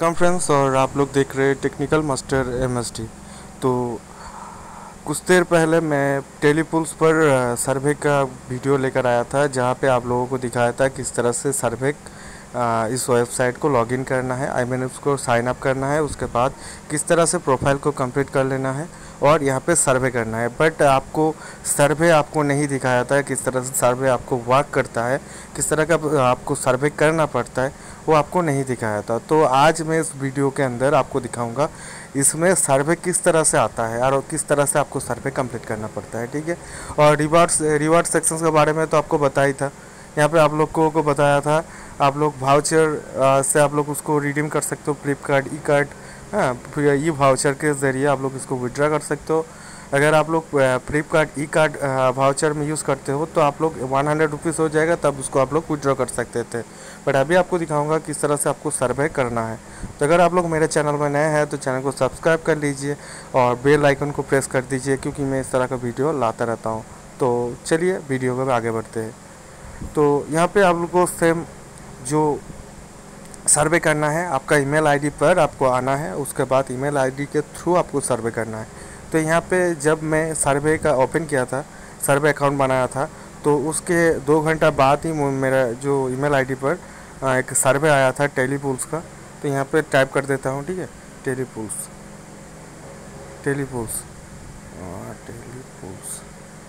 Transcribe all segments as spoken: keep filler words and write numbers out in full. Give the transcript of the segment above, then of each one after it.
Welcome friends, और आप लोग देख रहे हैं टेक्निकल मास्टर एमएसडी। तो कुछ देर पहले मैं टेलीपुल्स पर सर्वे का वीडियो लेकर आया था, जहां पे आप लोगों को दिखाया था किस तरह से सर्वे इस वेबसाइट को लॉगिन करना है, आई मीन उसको साइन अप करना है, उसके बाद किस तरह से प्रोफाइल को कंप्लीट कर लेना है और यहाँ पे सर्वे करना है। बट आपको सर्वे आपको नहीं दिखाया था किस तरह से सर्वे आपको वर्क करता है, किस तरह का आपको सर्वे करना पड़ता है, वो आपको नहीं दिखाया था। तो आज मैं इस वीडियो के अंदर आपको दिखाऊंगा इसमें सर्वे किस तरह से आता है और किस तरह से आपको सर्वे कंप्लीट करना पड़ता है, ठीक है। और रिवार्ड्स रिवार्ड सेक्शंस के बारे में तो आपको बता ही था, यहाँ पे आप लोग को बताया था आप लोग वाउचर से आप लोग उसको रिडीम कर सकते हो, फ्लिपकार्ट ई कार्ड, हाँ, फिर ई वाउचर के ज़रिए आप लोग इसको विड्रा कर सकते हो। अगर आप लोग फ्लिपकार्ट ई कार्ड वाउचर में यूज़ करते हो तो आप लोग वन हंड्रेड रुपीज़ हो जाएगा, तब उसको आप लोग विड्रॉ कर सकते थे। बट अभी आपको दिखाऊंगा किस तरह से आपको सर्वे करना है। तो अगर आप लोग मेरे चैनल में नए हैं तो चैनल को सब्सक्राइब कर लीजिए और बेल आइकन को प्रेस कर दीजिए, क्योंकि मैं इस तरह का वीडियो लाता रहता हूँ। तो चलिए वीडियो में आगे बढ़ते हैं। तो यहाँ पे आप लोग को सेम जो सर्वे करना है, आपका ईमेल आईडी पर आपको आना है, उसके बाद ईमेल आईडी के थ्रू आपको सर्वे करना है। तो यहाँ पे जब मैं सर्वे का ओपन किया था, सर्वे अकाउंट बनाया था, तो उसके दो घंटा बाद ही मेरा जो ईमेल आईडी पर एक सर्वे आया था टेलीपुल्स का। तो यहाँ पे टाइप कर देता हूँ, ठीक है, टेलीपुल्स टेलीपुल्स टेलीपुल्स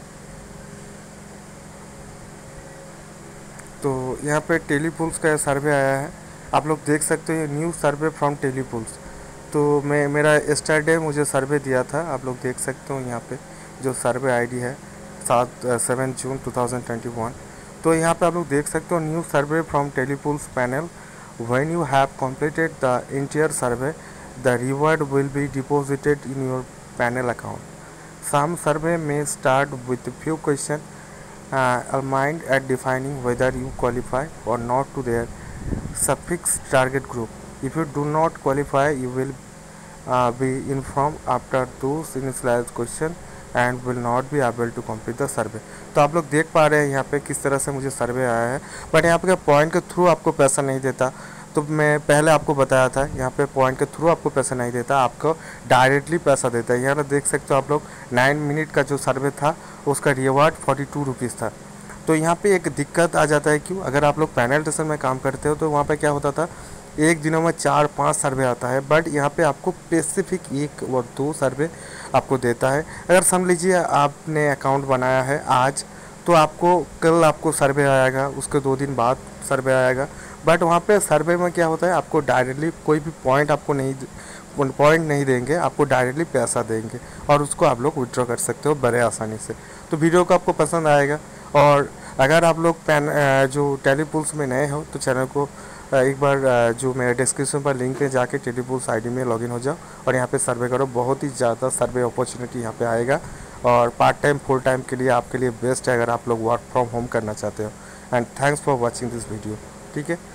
तो यहाँ पे टेलीपुल्स का सर्वे आया है, आप लोग देख सकते हो, ये न्यू सर्वे फ्रॉम टेलीपुल्स। तो मैं मेरा एस्टरडे मुझे सर्वे दिया था, आप लोग देख सकते हो यहाँ पे जो सर्वे आईडी है सात seven June two thousand twenty one. तो यहाँ पे आप लोग देख सकते हो new survey from Telepulse panel, when you have completed the entire survey the reward will be deposited in your panel account. Some survey में start with few question aligned at defining whether you qualify or not to their suffix target group. If you do not qualify, you will uh, be informed after those initialized question and will not be able to complete the survey. तो आप लोग देख पा रहे हैं यहाँ पे किस तरह से मुझे सर्वे आया है, बट यहाँ पे पॉइंट के थ्रू आपको पैसा नहीं देता। तो मैं पहले आपको बताया था यहाँ पे पॉइंट के थ्रू आपको पैसा नहीं देता, आपको डायरेक्टली पैसा देता है। यहाँ पे देख सकते हो आप लोग नाइन मिनट का जो सर्वे था उसका रिवार्ड फोर्टी टू रुपीज़ था। तो यहाँ पे एक दिक्कत आ जाता है, क्यों, अगर आप लोग पैनल टेशन में काम करते हो तो वहाँ पे क्या होता था, एक दिनों में चार पाँच सर्वे आता है, बट यहाँ पे आपको स्पेसिफिक एक और दो सर्वे आपको देता है। अगर समझ लीजिए आपने अकाउंट बनाया है आज, तो आपको कल आपको सर्वे आएगा, उसके दो दिन बाद सर्वे आएगा। बट वहाँ पे सर्वे में क्या होता है, आपको डायरेक्टली कोई भी पॉइंट आपको नहीं पॉइंट नहीं देंगे, आपको डायरेक्टली पैसा देंगे और उसको आप लोग विड्रॉ कर सकते हो बड़े आसानी से। तो वीडियो को आपको पसंद आएगा, और अगर आप लोग पैन जो टेलीपुल्स में नए हो तो चैनल को एक बार जो मेरे डिस्क्रिप्शन पर लिंक है जाके टेलीपुल्स आईडी में लॉगिन हो जाओ और यहाँ पे सर्वे करो। बहुत ही ज़्यादा सर्वे अपॉर्चुनिटी यहाँ पे आएगा, और पार्ट टाइम फुल टाइम के लिए आपके लिए बेस्ट है अगर आप लोग वर्क फ्रॉम होम करना चाहते हो। And thanks for watching this video, ठीक है।